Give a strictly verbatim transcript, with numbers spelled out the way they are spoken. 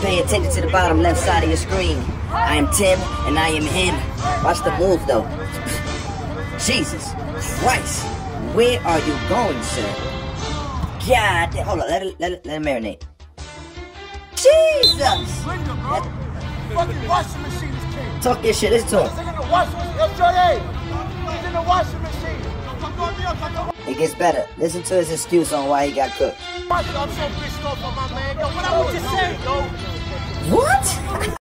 pay attention to the bottom left side of your screen. I am Tim, and I am him. Watch the move, though. Jesus Christ. Where are you going, sir? God damn. Hold on. Let it, let it, let it marinate. Jesus! That fucking washing machine is king. Talk your shit. Listen to him. He's in the washing machine. Yo, Jordan. He's in the washing machine. It gets better. Listen to his excuse on why he got cooked. I'm so pissed off on my man. Yo, what I was just saying, yo. What?